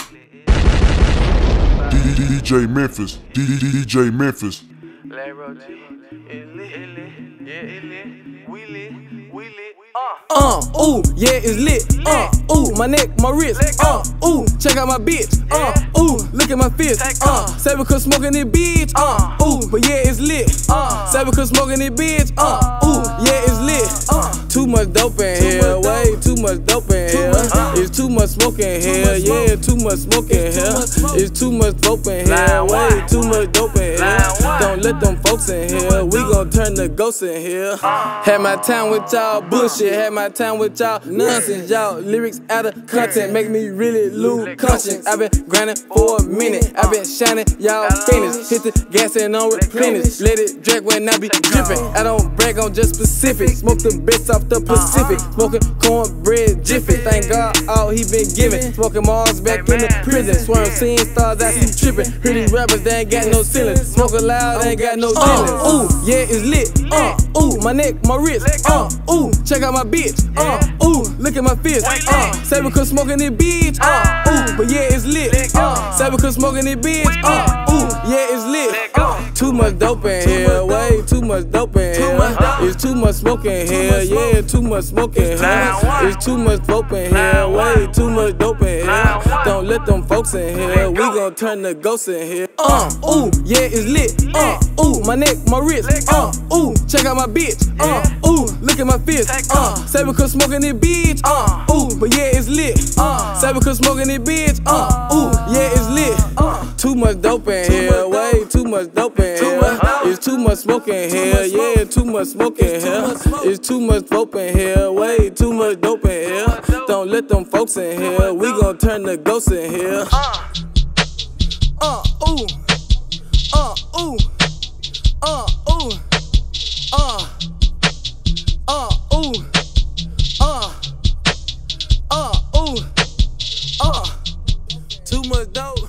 DJ Memphis, DJ Memphis. Ooh, yeah, it's lit. Ooh, my neck, my wrist. Ooh, check out my bitch. Ooh, look at my fist. Say because smoking it, bitch. Ooh, but yeah, it's lit. Say because smoking it, bitch. Ooh, yeah, it's lit. Too much dope in here, way too much dope in here. It's too much smoke in here, yeah, too much smoke in here. It's too much dope in here, way too much dope in here. Don't let them folks in here, we gon' turn the ghosts in here. Had my time with y'all bullshit, had my time with y'all nonsense. Y'all lyrics out of content make me really lose conscience. I been grinding for a minute, I been shining, y'all finished. Hit the gas and on replenish, let it drag when I be dripping. I don't brag on just specific, smoke the best off the Pacific. Smoking cornbread jiffy, thank God all he been giving. Smoking Mars back in the prison, swearing seeing stars I see tripping. Hear these rappers, they ain't got no ceiling. Smoking loud, they ain't got no dealing. Ooh, yeah, it's lit. Ooh, my neck, my wrist. Ooh, check out my bitch. Ooh, look at my fist. Say because smoking it, bitch. Ooh, but yeah, it's lit. Say because smoking it, bitch. Ooh, yeah, it's lit. Too much dope in here, way too much dope in here. It's too much smoke in here, yeah, too much smoke in here. It's too much dope in here, way too much dope in here. Don't let them folks in here, we gon' turn the ghosts in here. Ooh, yeah, it's lit. Ooh, my neck, my wrist. Ooh, check out my bitch. Ooh, look at my fist. Say because smoking it, bitch. Ooh, but yeah, it's lit. Say because smoking it, bitch. Ooh, yeah, it's lit. Too much dope in here, way too much dope in here. It's too much smoke in here, yeah, too much smoke in here. It's too much dope in here, way too much dope in here. Don't let them folks in here, we gon' turn the ghosts in here. Ooh, ooh, ooh, ooh, ooh, ooh, too much dope.